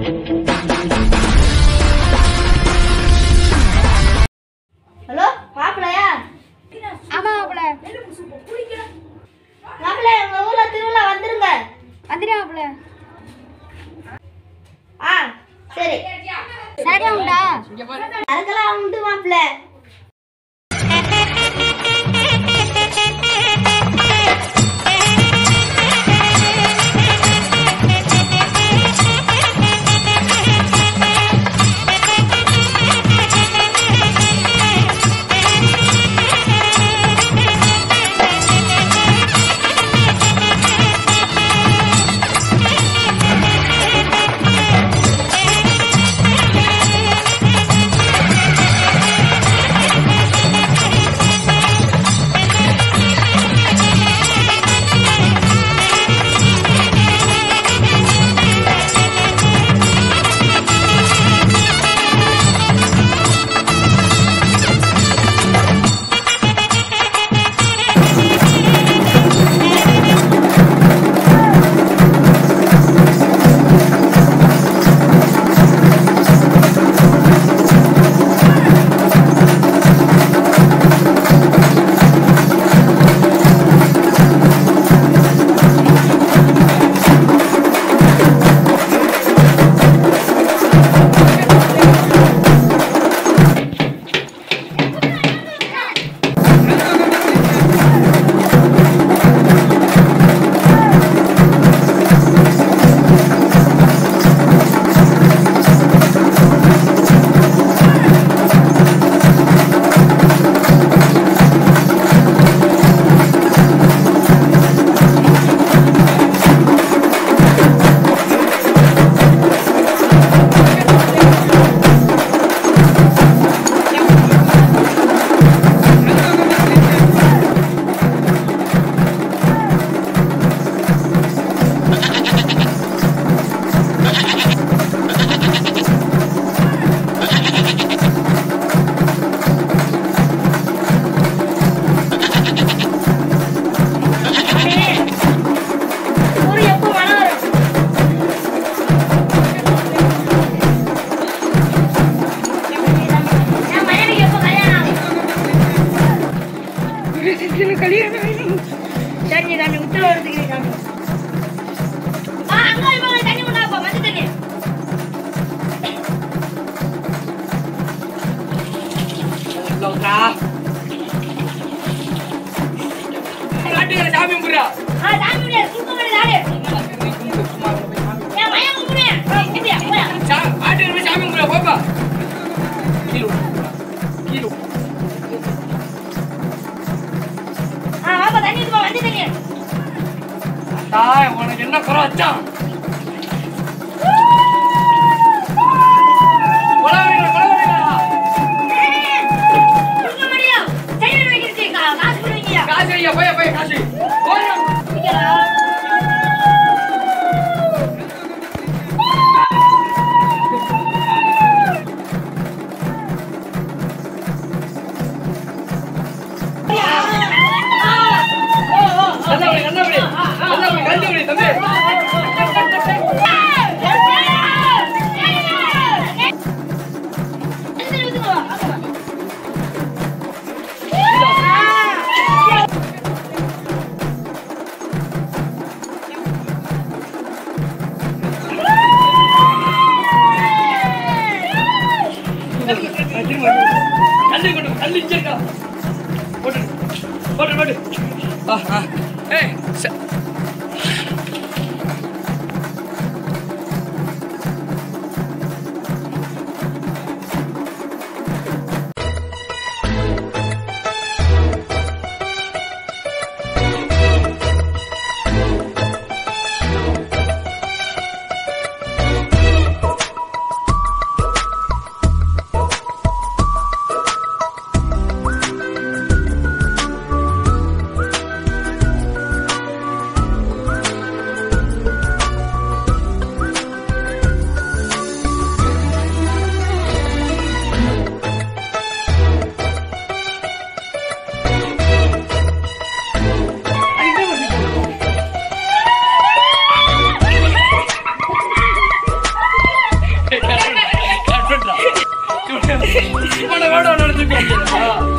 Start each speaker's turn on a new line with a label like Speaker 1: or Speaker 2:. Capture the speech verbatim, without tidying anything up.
Speaker 1: Hello மாப்பிள்ளையா?
Speaker 2: ஆமா மாப்பிள்ள.
Speaker 1: மாப்பிள்ளை எங்க ஊர்ல திருவிழா வந்துருங்க.
Speaker 2: வந்துடுறேன் மாப்பிள்ள.
Speaker 1: ஆ சரி.
Speaker 2: சரக்குலாம் உண்டா?
Speaker 1: அதுக்கெல்லாம் உண்டு மாப்பிள்ளை.
Speaker 2: சரி நான் உத்தரவு எடுத்துக்கிறேன். தண்ணி கொண்டாப்பா மஞ்சள் தண்ணி.
Speaker 3: சாமி கும்பிடுறா.
Speaker 2: சாமி கும்பிடு கும்பிடு நாடு. ஏன் மயம் கும்பிடு. இப்படியா போயா.
Speaker 3: ஆட்டு போய் சாமி கும்பிடுறா போப்பா. கீழ கீழ.
Speaker 2: ஆ வாப்பா தண்ணி எடுத்து வா மஞ்சள் தண்ணி.
Speaker 3: தாய் உனக்கு என்ன குறை வச்சான்? கொலவீங்க கொலவீங்க.
Speaker 2: குடுக்க முடியும். சைடுல வைக்கிறீங்க. காசு கொடுவீங்க.
Speaker 3: காசு ஐயா போய் போய் காசு. போறா. கல்லு கொண்டு கல்லு இச்சேக்கா போட்டு போட்டு போட்டு ஆ ஆ ஏய் இவனை வேட நடத்திட்டு